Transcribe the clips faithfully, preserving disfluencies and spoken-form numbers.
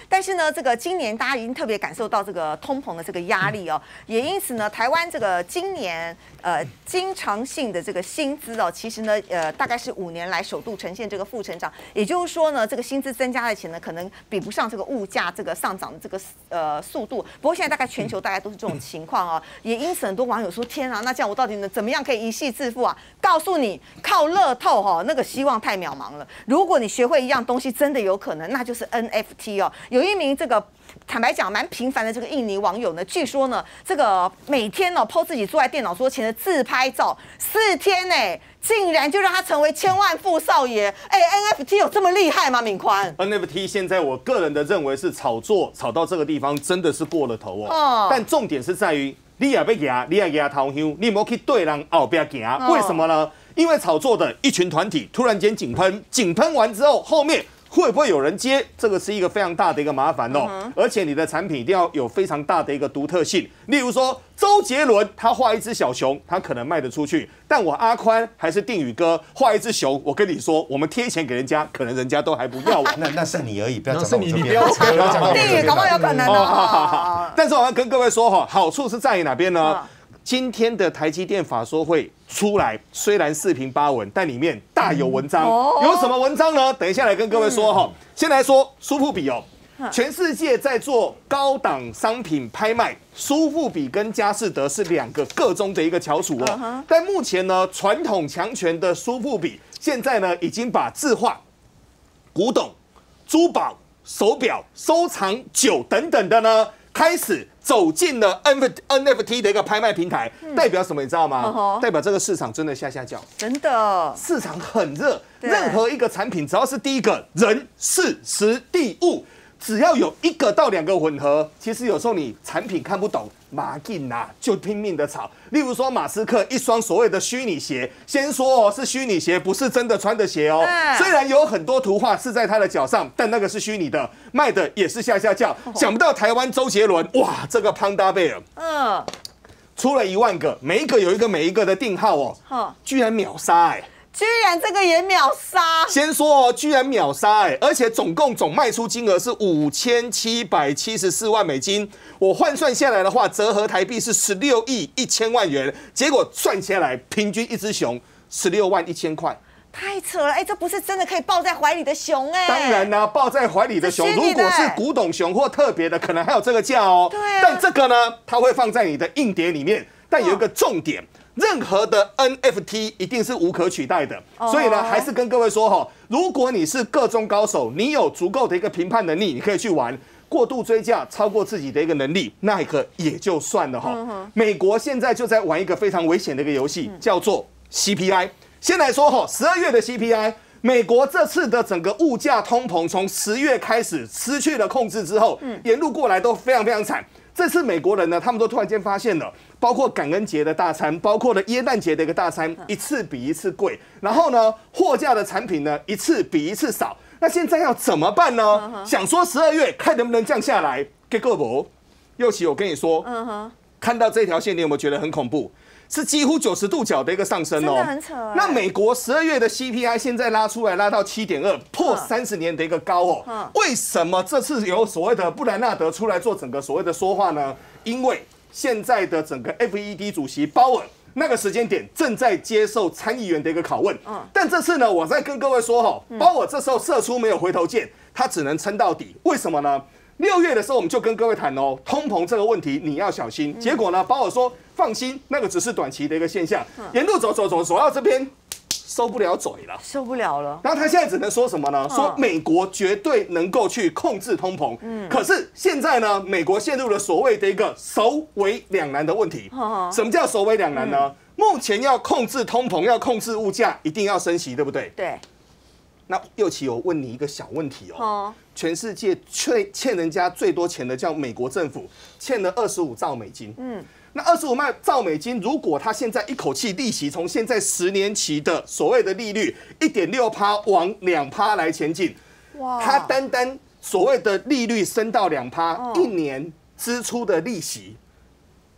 但是呢，这个今年大家已经特别感受到这个通膨的这个压力哦，也因此呢，台湾这个今年呃经常性的这个薪资哦，其实呢呃大概是五年来首度呈现这个负成长，也就是说呢，这个薪资增加的钱呢，可能比不上这个物价这个上涨的这个呃速度。不过现在大概全球大概都是这种情况哦，也因此很多网友说：天啊，那这样我到底能怎么样可以一夕致富啊？告诉你，靠乐透哈、哦，那个希望太渺茫了。如果你学会一样东西，真的有可能，那就是 N F T 哦。有一名这个坦白讲蛮平凡的这个印尼网友呢，据说呢，这个每天呢、哦、po 自己坐在电脑桌前的自拍照，四天呢，竟然就让他成为千万富少爷。哎 ，N F T 有这么厉害吗？敏宽 ，N F T 现在我个人的认为是炒作，炒到这个地方真的是过了头哦。哦但重点是在于，你也要牙，你也牙掏香，你莫去对人后边行。为什么呢？因为炒作的一群团体突然间井喷，井喷完之后，后面会不会有人接？这个是一个非常大的一个麻烦哦。嗯、而且你的产品一定要有非常大的一个独特性。例如说，周杰伦他画一只小熊，他可能卖得出去；但我阿宽还是定宇哥画一只熊，我跟你说，我们贴钱给人家，可能人家都还不要我。 那那是你而已，不要讲是你，你不要不要讲定宇搞不好有可能哦。 但是我要跟各位说哈，好处是在于哪边呢？嗯今天的台积电法说会出来，虽然四平八稳，但里面大有文章。嗯、有什么文章呢？等一下来跟各位说哈。嗯、先来说苏富比哦，全世界在做高档商品拍卖，苏富比跟佳士得是两个个中的一个翘楚哦。嗯、但目前呢，传统强权的苏富比现在呢，已经把字画、古董、珠宝、手表、收藏酒等等的呢。开始走进了 N F T 的一个拍卖平台，嗯、代表什么？你知道吗？ Uh-huh. 代表这个市场真的下下叫， 真的市场很热。任何一个产品，只要是第一个人、事、时、地、物，只要有一个到两个混合，其实有时候你产品看不懂，马进呐就拼命的炒。例如说，马斯克一双所谓的虚拟鞋，先说哦是虚拟鞋，不是真的穿的鞋哦。嗯、虽然有很多图画是在他的脚上，但那个是虚拟的，卖的也是下下叫。哦、想不到台湾周杰伦，哇，这个潘达贝尔，嗯，出了一万个，每一个有一个每一个的订号哦，哦居然秒杀哎、欸。 居然这个也秒杀！ 先说哦，居然秒杀哎，而且总共总卖出金额是五千七百七十四万美金，我换算下来的话，折合台币是十六亿一千万元。结果算下来，平均一只熊十六万一千块， 太扯了！哎，这不是真的可以抱在怀里的熊哎。 当然啦、啊，抱在怀里的熊，如果是古董熊或特别的，可能还有这个价哦。 对啊。 但这个呢，它会放在你的硬碟里面，但有一个重点。任何的 N F T 一定是无可取代的， oh. 所以呢，还是跟各位说哈，如果你是个中高手，你有足够的一个评判能力，你可以去玩。过度追价超过自己的一个能力，那一个也就算了哈。Uh-huh. 美国现在就在玩一个非常危险的一个游戏，叫做 C P I。先来说哈，十二月的 C P I， 美国这次的整个物价通膨从十月开始失去了控制之后，嗯、沿路过来都非常非常惨。这次美国人呢，他们都突然间发现了，包括感恩节的大餐，包括了耶诞节的一个大餐，一次比一次贵。然后呢，货架的产品呢，一次比一次少。那现在要怎么办呢？ Uh-huh. 想说十二月看能不能降下来，结果不。佑琪，我跟你说， uh-huh. 看到这条线，你有没有觉得很恐怖？是几乎九十度角的一个上升哦， 真的很扯欸。 那美国十二月的 C P I 现在拉出来，拉到七点二，破三十年的一个高哦。嗯、为什么这次有所谓的布兰纳德出来做整个所谓的说话呢？因为现在的整个 F E D 主席鲍尔那个时间点正在接受参议员的一个拷问。嗯、但这次呢，我再跟各位说哈，鲍尔这时候射出没有回头箭，他只能撑到底。为什么呢？六月的时候，我们就跟各位谈哦，通膨这个问题你要小心。结果呢，鲍尔说放心，那个只是短期的一个现象。沿路走走走走到这边，收不了嘴了， 受不了了。 然后他现在只能说什么呢？说美国绝对能够去控制通膨。嗯。可是现在呢，美国陷入了所谓的一个首尾两难的问题。什么叫首尾两难呢？目前要控制通膨，要控制物价，一定要升息，对不对？ 对。 那佑琪，我问你一个小问题哦。全世界欠欠人家最多钱的叫美国政府，欠了二十五兆美金。嗯，那二十五兆美金，如果他现在一口气利息从现在十年期的所谓的利率一点六趴往两趴来前进，哇，他单单所谓的利率升到两趴，一年支出的利息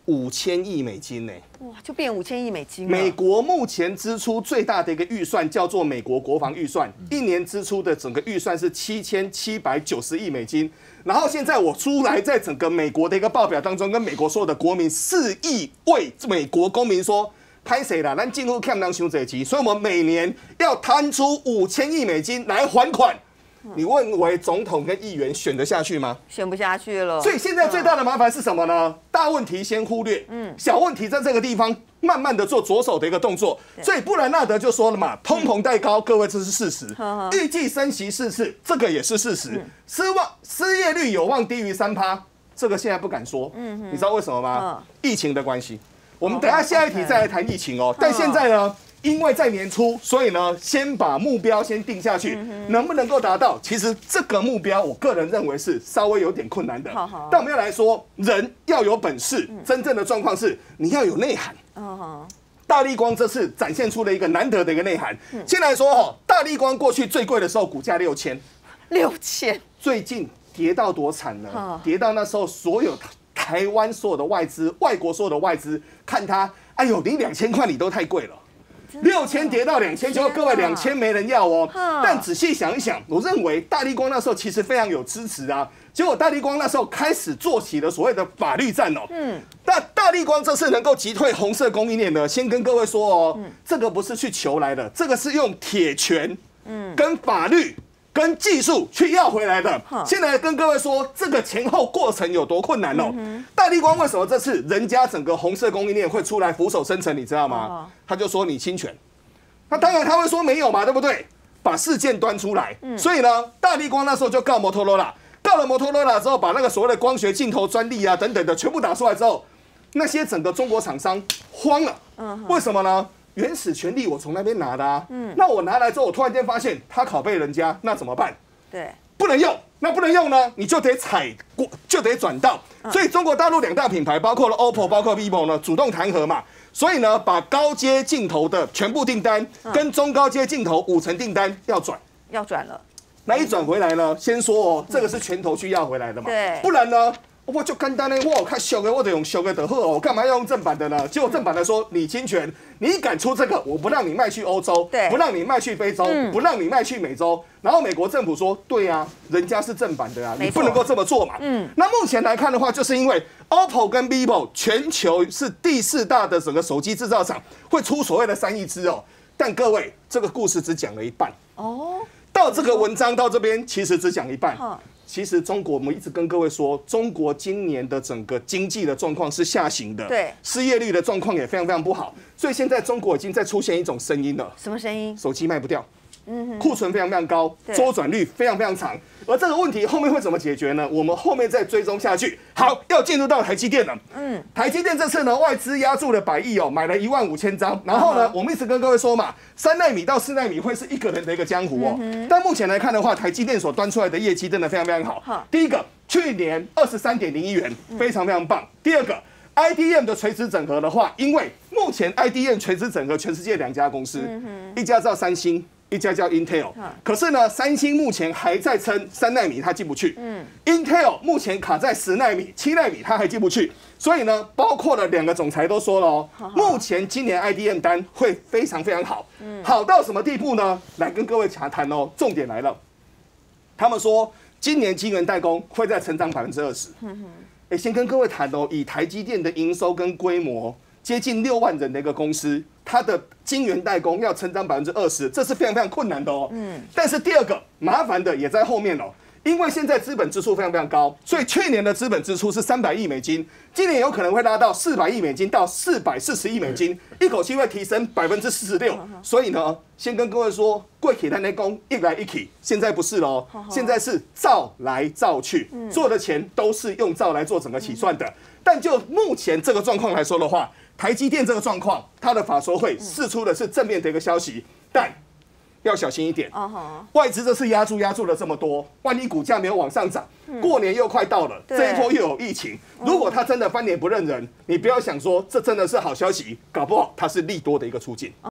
五千亿美金呢、 哇，就变五千亿美金了。 美国目前支出最大的一个预算叫做美国国防预算，一年支出的整个预算是七千七百九十亿美金。然后现在我出来，在整个美国的一个报表当中，跟美国所有的国民四亿位美国公民说，拍谁啦？咱进入看当熊这级，所以我们每年要摊出五千亿美金来还款。你认为总统跟议员选得下去吗？ 选不下去了。 所以现在最大的麻烦是什么呢？大问题先忽略，嗯，小问题在这个地方慢慢的做着手的一个动作。所以布兰纳德就说了嘛，通膨带高，各位这是事实。预计升息四次，这个也是事实。失望失业率有望低于三趴，这个现在不敢说。嗯，你知道为什么吗？疫情的关系。我们等一下下一题再来谈疫情哦。但现在呢？因为在年初，所以呢，先把目标先定下去，能不能够达到？其实这个目标，我个人认为是稍微有点困难的。但我们要来说，人要有本事，真正的状况是你要有内涵。大立光这次展现出了一个难得的一个内涵。先来说哈，大立光过去最贵的时候股价六千， 六千， 最近跌到多惨呢？跌到那时候所有台湾所有的外资、外国所有的外资看它，哎呦，你两千块你都太贵了。六千跌到两千，结果各位两千没人要哦。但仔细想一想，我认为大立光那时候其实非常有支持啊。结果大立光那时候开始做起了所谓的法律战哦。嗯。那大立光这次能够击退红色供应链呢？先跟各位说哦，这个不是去求来的，这个是用铁拳，嗯，跟法律。跟技术去要回来的，现在跟各位说这个前后过程有多困难哦。大立光为什么这次人家整个红色供应链会出来俯首称臣，你知道吗？他就说你侵权，那当然他会说没有嘛，对不对？把事件端出来，所以呢，大立光那时候就告摩托罗拉，告了摩托罗拉之后，把那个所谓的光学镜头专利啊等等的全部打出来之后，那些整个中国厂商慌了，为什么呢？原始权利我从那边拿的啊，嗯，那我拿来之后，我突然间发现他拷贝人家，那怎么办？ 对， 不能用，那不能用呢，你就得采过，就得转到。所以中国大陆两大品牌，包括了 O P P O， 包括 vivo 呢，主动谈和嘛。所以呢，把高阶镜头的全部订单跟中高阶镜头五成订单要转， 要转了。 那一转回来呢，先说哦，这个是拳头去要回来的嘛， 对， 不然呢？我就简单的，我看小的，我得用小的的好，我干嘛要用正版的呢？结果正版的说你侵权，你敢出这个，我不让你卖去欧洲，不让你卖去非洲，嗯、不让你卖去美洲。然后美国政府说，对啊，人家是正版的啊，你不能够这么做嘛。嗯，那目前来看的话，就是因为 O P P O 跟 vivo 全球是第四大的整个手机制造厂，会出所谓的三亿只哦。但各位，这个故事只讲了一半哦。到这个文章到这边，其实只讲一半。其实中国，我们一直跟各位说，中国今年的整个经济的状况是下行的， 对， 失业率的状况也非常非常不好，所以现在中国已经在出现一种声音了。 什么声音？ 手机卖不掉，嗯，库存非常非常高，周转率非常非常长。而这个问题后面会怎么解决呢？我们后面再追踪下去。好，要进入到台积电了。嗯，台积电这次呢，外资压住了百亿哦，买了一万五千张。然后呢，我们一直跟各位说嘛，三奈米到四奈米会是一个人的一个江湖哦。嗯、但目前来看的话，台积电所端出来的业绩真的非常非常好。好，第一个，去年二十三点零亿元，非常非常棒。第二个 ，I D M 的垂直整合的话，因为目前 I D M 垂直整合全世界两家公司，嗯、一家叫三星。一家叫 Intel， 可是呢，三星目前还在撑三奈米，它进不去。嗯 ，Intel 目前卡在十奈米、七奈米，它还进不去。所以呢，包括了两个总裁都说了哦，目前今年 I D M 单会非常非常好。嗯，好到什么地步呢？来跟各位谈谈哦，重点来了。他们说今年晶圆代工会再成长百分之二十。嗯哎，先跟各位谈哦，以台积电的营收跟规模。接近六万人的一个公司，它的晶圆代工要成长百分之二十，这是非常非常困难的哦。嗯，但是第二个麻烦的也在后面哦，因为现在资本支出非常非常高，所以去年的资本支出是三百亿美金，今年有可能会拉到四百亿美金到四百四十亿美金，一口气会提升百分之四十六。所以呢，先跟各位说，贵企单内工一来一起，现在不是喽，现在是造来造去，做的钱都是用造来做整个起算的。但就目前这个状况来说的话，台积电这个状况，它的法说会释出的是正面的一个消息，但要小心一点。外资这次压住压住了这么多，万一股价没有往上涨，过年又快到了，这一波又有疫情，如果它真的翻脸不认人，你不要想说这真的是好消息，搞不好它是利多的一个出境。